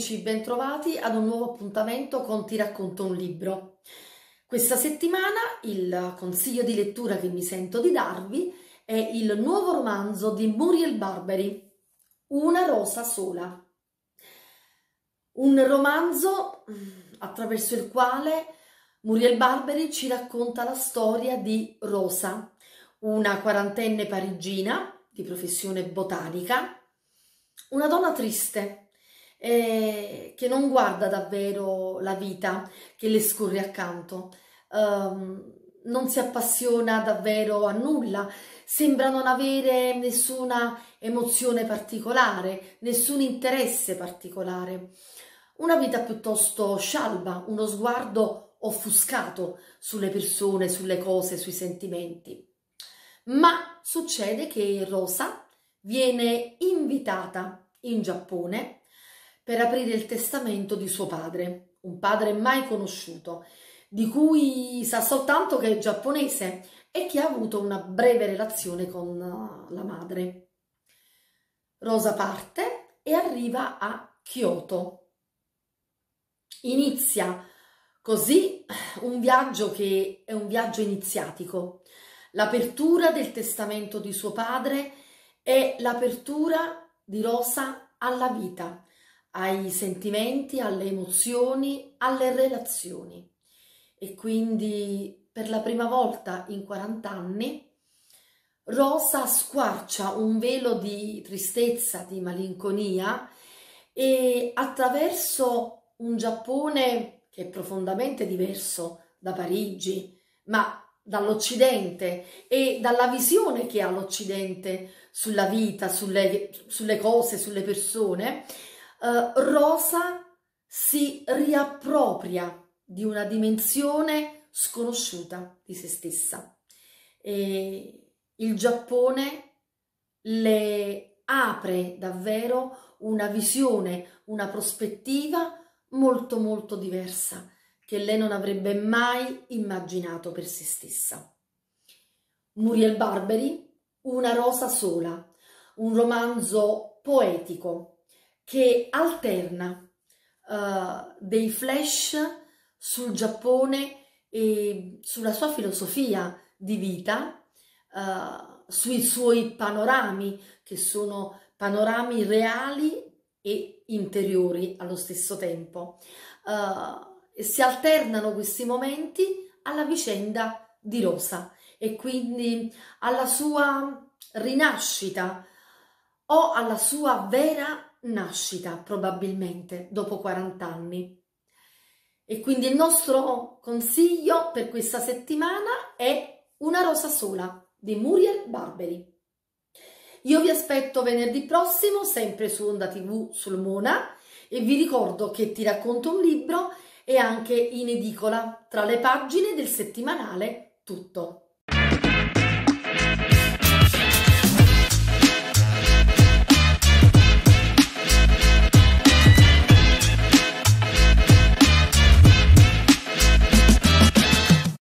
amici, bentrovati ad un nuovo appuntamento con Ti racconto un libro. Questa settimana il consiglio di lettura che mi sento di darvi è il nuovo romanzo di Muriel Barberi, Una rosa sola. Un romanzo attraverso il quale Muriel Barberi ci racconta la storia di Rosa, una quarantenne parigina di professione botanica, una donna triste che non guarda davvero la vita che le scorre accanto, non si appassiona davvero a nulla, sembra non avere nessuna emozione particolare, nessun interesse particolare. Una vita piuttosto scialba, uno sguardo offuscato sulle persone, sulle cose, sui sentimenti. Ma succede che Rosa viene invitata in Giappone per aprire il testamento di suo padre, un padre mai conosciuto, di cui sa soltanto che è giapponese e che ha avuto una breve relazione con la madre. Rosa parte e arriva a Kyoto. Inizia così un viaggio che è un viaggio iniziatico. L'apertura del testamento di suo padre è l'apertura di Rosa alla vita, ai sentimenti, alle emozioni, alle relazioni. E quindi per la prima volta in 40 anni Rosa squarcia un velo di tristezza, di malinconia e attraverso un Giappone che è profondamente diverso da Parigi, ma dall'Occidente e dalla visione che ha l'Occidente sulla vita, sulle cose, sulle persone, Rosa si riappropria di una dimensione sconosciuta di se stessa. E il Giappone le apre davvero una visione, una prospettiva molto molto diversa che lei non avrebbe mai immaginato per se stessa. Muriel Barberi, Una rosa sola, un romanzo poetico che alterna dei flash sul Giappone e sulla sua filosofia di vita, sui suoi panorami, che sono panorami reali e interiori allo stesso tempo. E si alternano questi momenti alla vicenda di Rosa e quindi alla sua rinascita o alla sua vera nascita, probabilmente dopo 40 anni. E quindi il nostro consiglio per questa settimana è Una rosa sola di Muriel Barberi. Io vi aspetto venerdì prossimo, sempre su Onda TV sul Mona, e vi ricordo che Ti racconto un libro è anche in edicola tra le pagine del settimanale Tutto.